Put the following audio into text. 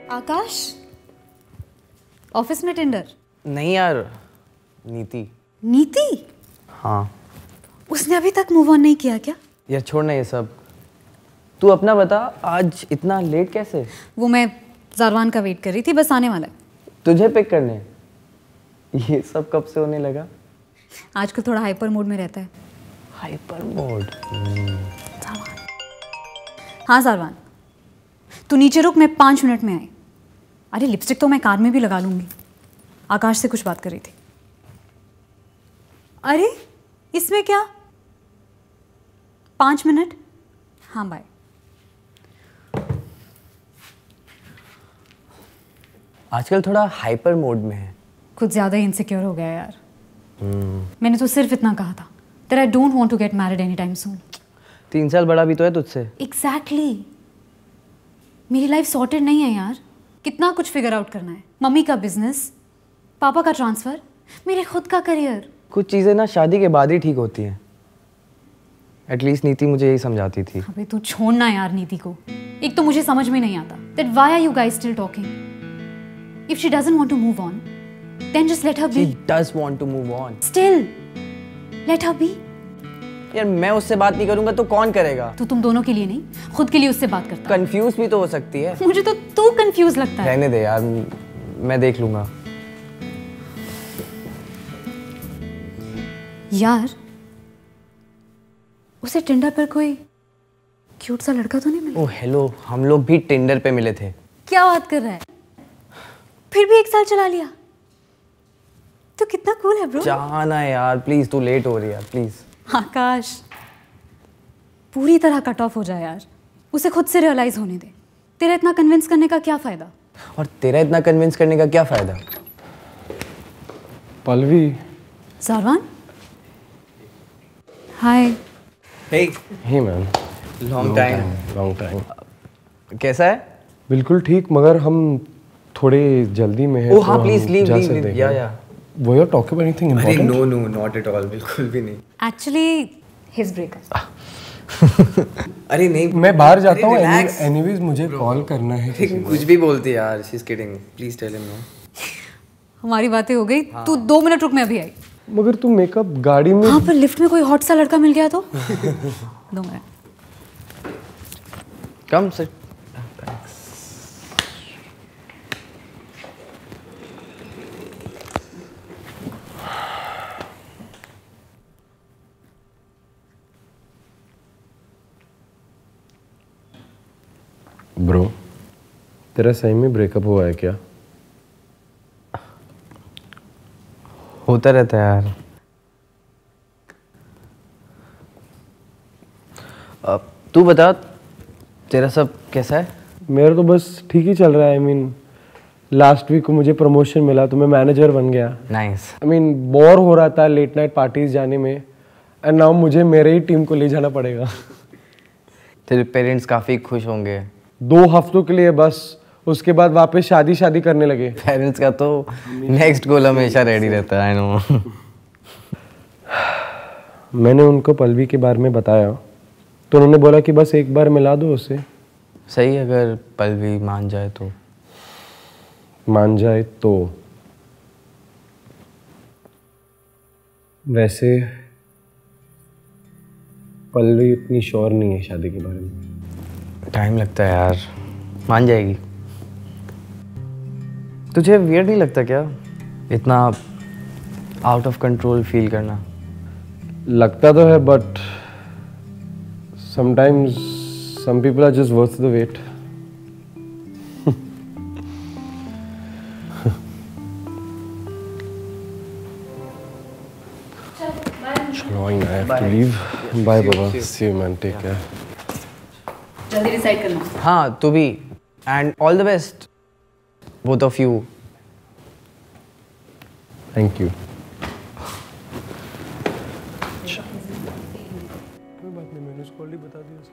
आकाश, office में tender? नहीं यार, नीति। नीति? हाँ। उसने अभी तक मूव ऑन नहीं किया क्या? यार छोड़ ना ये सब, तू अपना बता, आज इतना लेट कैसे? वो मैं ज़ारवान का वेट कर रही थी, बस आने वाला है। तुझे पिक करने? ये सब कब से होने लगा? आजकल थोड़ा हाइपर मोड में रहता है। Hyper mode? हाँ ज़ारवान, तू नीचे रुक, मैं 5 मिनट में आई। अरे लिपस्टिक तो मैं कार में भी लगा लूंगी। आकाश से कुछ बात कर रही थी। अरे इसमें क्या, 5 मिनट? हाँ बाय। आजकल थोड़ा हाइपर मोड में है। कुछ ज़्यादा ही इनसिक्योर हो गया यार। मैंने तो सिर्फ इतना कहा था that I don't want to get married anytime soon. 3 साल बड़ा भी तो है तुझसे। Exactly. मेरी लाइफ सॉर्टेड नहीं है यार। कितना कुछ फिगर आउट करना है। मम्मी का बिजनेस, पापा का ट्रांसफर, मेरे खुद का करियर। कुछ चीज़ें ना शादी के बाद ही ठीक होती हैं। एटलीस्ट नीति मुझे यही समझाती थी। अबे तू छोड़ना यार नीति को। एक तो मुझे समझ में नहीं आता that why are you guys still talking? If she doesn't want to move on, then just let her be. She does want to move on. Still, let her be. यार मैं उससे बात नहीं करूंगा तो कौन करेगा? तो तुम दोनों के लिए नहीं, खुद के लिए उससे बात करता है। कंफ्यूज भी तो हो सकती है। मुझे तो तू कंफ्यूज लगता है। रहने दे यार, मैं देख लूंगा। यार उसे टिंडर पर कोई क्यूट सा लड़का तो नहीं मिला? ओह हेलो, हम लोग भी टिंडर पे मिले थे। क्या बात कर रहा है? फिर भी 1 साल चला लिया। तो कितना कूल है ब्रो। जाना यार प्लीज, तू लेट हो रही है यार प्लीज। आकाश पूरी तरह कट ऑफ हो जाए यार, उसे खुद से रियलाइज होने दे। तेरा इतना कन्विंस करने का क्या फायदा? और तेरा इतना कन्विंस करने का क्या फायदा? Pallavi. Zarvan, hi. Hey hey ma'am, long time. कैसा है? बिल्कुल ठीक, मगर हम थोड़े जल्दी में हैं। ओह हाँ प्लीज लीव या वो you talk about anything important? No not at all, बिल्कुल भी नहीं। Actually his breakup. अरे नहीं, मैं बाहर जाता हूँ। एनीवेज मुझे कॉल करना है। कुछ भी बोलती यार, she is kidding, please tell him no. हमारी बातें हो गई। तू 2 मिनट रुक, मैं अभी आई। मगर तू मेकअप गाड़ी में। हाँ पर लिफ्ट में कोई हॉट सा लड़का मिल गया तो 2 मिनट। Come sit. ब्रो, तेरा सही में ब्रेकअप हुआ है क्या? होता रहता है यार। अब तू बता, तेरा सब कैसा है? मेरा तो बस ठीक ही चल रहा है। आई मीन लास्ट वीक को मुझे प्रमोशन मिला तो मैं मैनेजर बन गया। नाइस। आई मीन बोर हो रहा था लेट नाइट पार्टीज जाने में, एंड नाउ मुझे मेरे ही टीम को ले जाना पड़ेगा। तेरे पेरेंट्स काफी खुश होंगे। 2 हफ्तों के लिए बस, उसके बाद वापस शादी करने लगे। पेरेंट्स का तो नेक्स्ट गोल हमेशा रेडी रहता है। I know. मैंने उनको पल्लवी के बारे में बताया तो उन्होंने बोला कि बस एक बार मिला दो उसे। सही, अगर पल्लवी मान जाए तो। मान जाए तो? वैसे पल्लवी इतनी श्योर नहीं है शादी के बारे में। टाइम लगता है यार, मान जाएगी। तुझे वियर्ड नहीं लगता क्या इतना आउट ऑफ कंट्रोल फील करना? लगता तो है, but sometimes some people are just worth the wait. चलो, I have to leave. Bye बाबा, see you man, take care. जल्दी डिसाइड करना। हाँ तू भी, and all the best both of you. Thank you. कोई बात नहीं, मैंने उसको ऑलरेडी बता दिया।